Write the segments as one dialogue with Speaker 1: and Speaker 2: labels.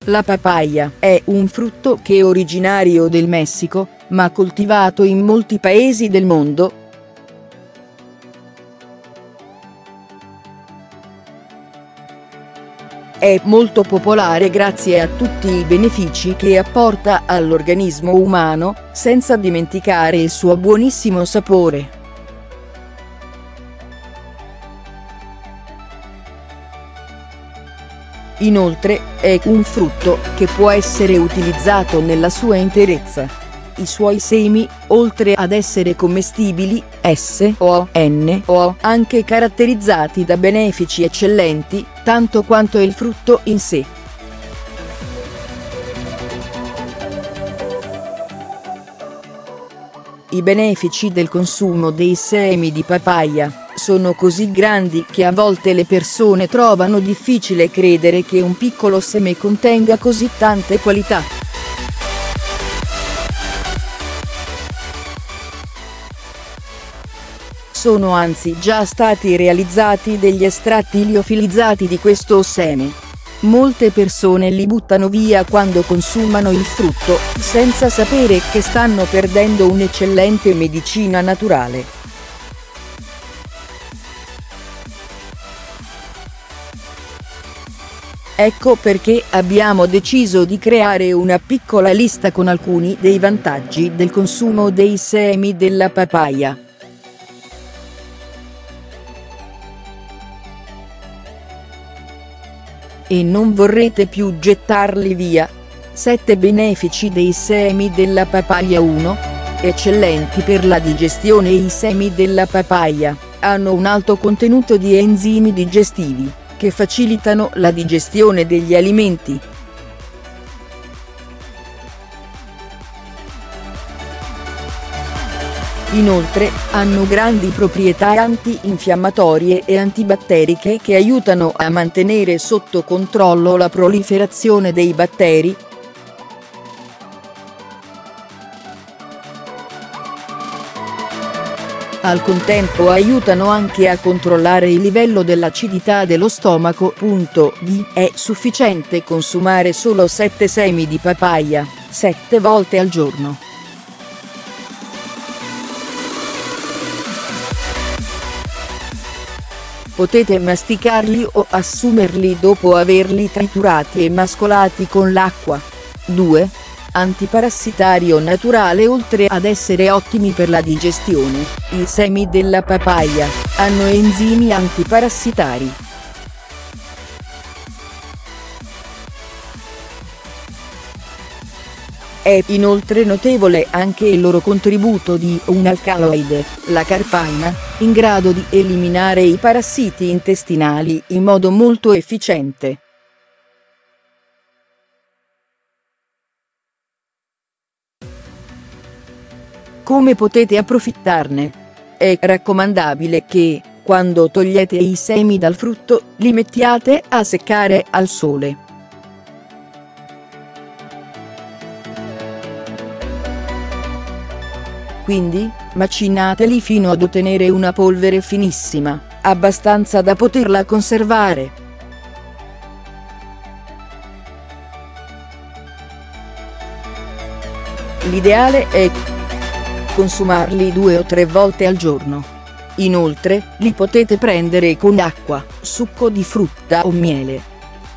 Speaker 1: La papaya è un frutto che è originario del Messico, ma coltivato in molti paesi del mondo. È molto popolare grazie a tutti i benefici che apporta all'organismo umano, senza dimenticare il suo buonissimo sapore. Inoltre, è un frutto che può essere utilizzato nella sua interezza. I suoi semi, oltre ad essere commestibili, sono anche caratterizzati da benefici eccellenti, tanto quanto il frutto in sé. I benefici del consumo dei semi di papaya sono così grandi che a volte le persone trovano difficile credere che un piccolo seme contenga così tante qualità. Sono anzi già stati realizzati degli estratti liofilizzati di questo seme. Molte persone li buttano via quando consumano il frutto, senza sapere che stanno perdendo un'eccellente medicina naturale. Ecco perché abbiamo deciso di creare una piccola lista con alcuni dei vantaggi del consumo dei semi della papaya. E non vorrete più gettarli via. 7 benefici dei semi della papaya. 1. Eccellenti per la digestione. I semi della papaya hanno un alto contenuto di enzimi digestivi, che facilitano la digestione degli alimenti. Inoltre, hanno grandi proprietà antinfiammatorie e antibatteriche che aiutano a mantenere sotto controllo la proliferazione dei batteri. Al contempo aiutano anche a controllare il livello dell'acidità dello stomaco. È sufficiente consumare solo 7 semi di papaya, 7 volte al giorno. Potete masticarli o assumerli dopo averli triturati e mescolati con l'acqua. 2. Antiparassitario naturale. Oltre ad essere ottimi per la digestione, i semi della papaya hanno enzimi antiparassitari. È inoltre notevole anche il loro contributo di un alcaloide, la carpaina, in grado di eliminare i parassiti intestinali in modo molto efficiente. Come potete approfittarne? È raccomandabile che, quando togliete i semi dal frutto, li mettiate a seccare al sole. Quindi, macinateli fino ad ottenere una polvere finissima, abbastanza da poterla conservare. L'ideale è consumarli 2 o 3 volte al giorno. Inoltre, li potete prendere con acqua, succo di frutta o miele.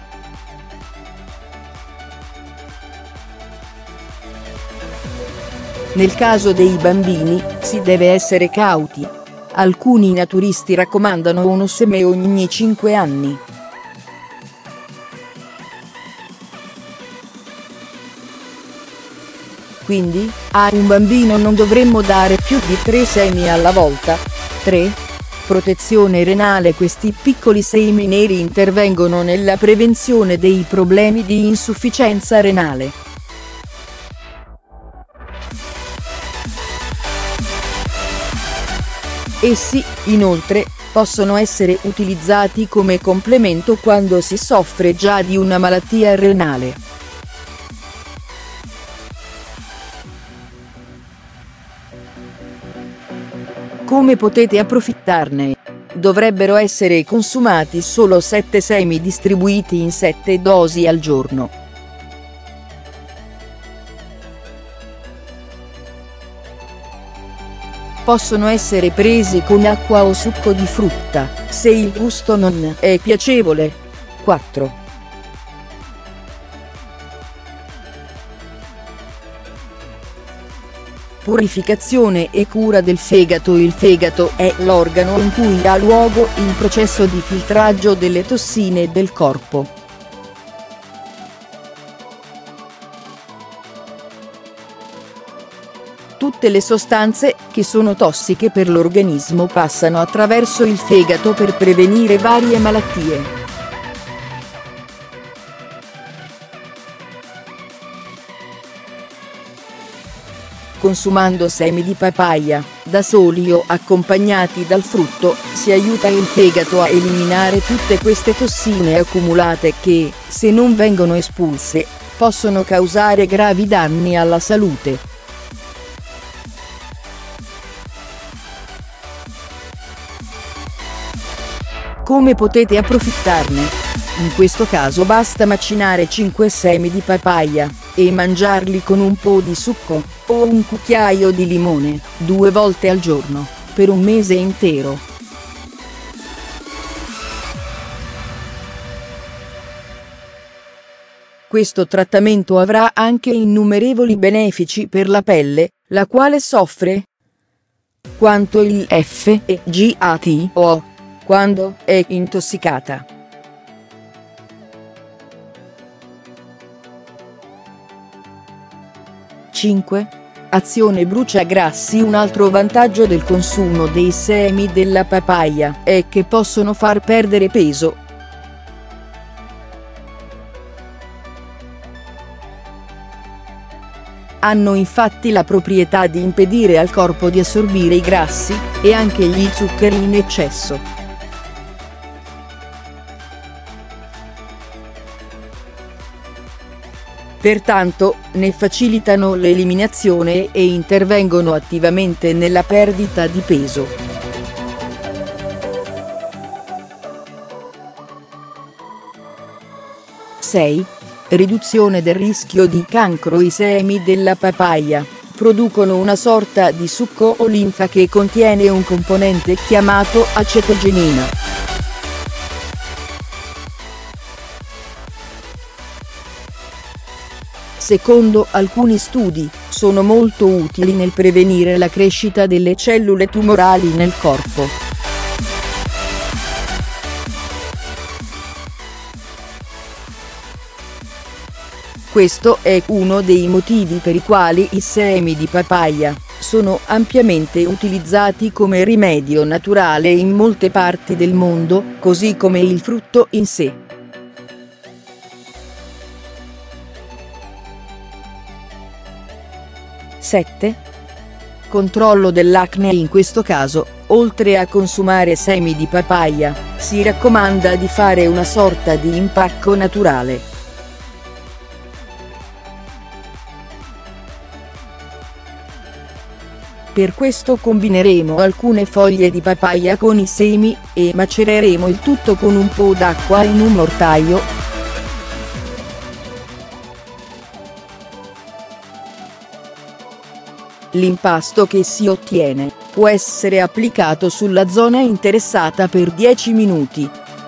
Speaker 1: Nel caso dei bambini, si deve essere cauti. Alcuni naturisti raccomandano uno seme ogni 5 anni. Quindi, a un bambino non dovremmo dare più di 3 semi alla volta. 3. Protezione renale. Questi piccoli semi neri intervengono nella prevenzione dei problemi di insufficienza renale. Essi, inoltre, possono essere utilizzati come complemento quando si soffre già di una malattia renale. Come potete approfittarne? Dovrebbero essere consumati solo 7 semi distribuiti in 7 dosi al giorno. possono essere presi con acqua o succo di frutta, se il gusto non è piacevole. 4. Purificazione e cura del fegato. Il fegato è l'organo in cui ha luogo il processo di filtraggio delle tossine del corpo. Tutte le sostanze che sono tossiche per l'organismo passano attraverso il fegato per prevenire varie malattie. Consumando semi di papaya, da soli o accompagnati dal frutto, si aiuta il fegato a eliminare tutte queste tossine accumulate che, se non vengono espulse, possono causare gravi danni alla salute. Come potete approfittarne? In questo caso basta macinare 5 semi di papaya e mangiarli con un po' di succo o un cucchiaio di limone 2 volte al giorno, per un mese intero. Questo trattamento avrà anche innumerevoli benefici per la pelle, la quale soffre quanto il fegato quando è intossicata. 5. Azione bruciagrassi. Un altro vantaggio del consumo dei semi della papaya è che possono far perdere peso. Hanno infatti la proprietà di impedire al corpo di assorbire i grassi e anche gli zuccheri in eccesso. Pertanto, ne facilitano l'eliminazione e intervengono attivamente nella perdita di peso. 6. Riduzione del rischio di cancro. I semi della papaya producono una sorta di succo o linfa che contiene un componente chiamato acetogenina. Secondo alcuni studi, sono molto utili nel prevenire la crescita delle cellule tumorali nel corpo. Questo è uno dei motivi per i quali i semi di papaya sono ampiamente utilizzati come rimedio naturale in molte parti del mondo, così come il frutto in sé. 7. Controllo dell'acne. In questo caso, oltre a consumare semi di papaya, si raccomanda di fare una sorta di impacco naturale. Per questo combineremo alcune foglie di papaya con i semi e macereremo il tutto con un po' d'acqua in un mortaio. L'impasto che si ottiene può essere applicato sulla zona interessata per 10 minuti.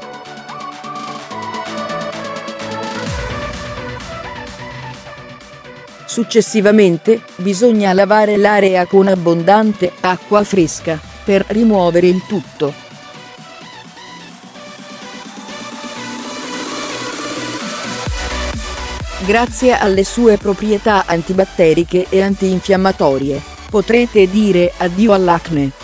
Speaker 1: Successivamente, bisogna lavare l'area con abbondante acqua fresca, per rimuovere il tutto. Grazie alle sue proprietà antibatteriche e antinfiammatorie, potrete dire addio all'acne.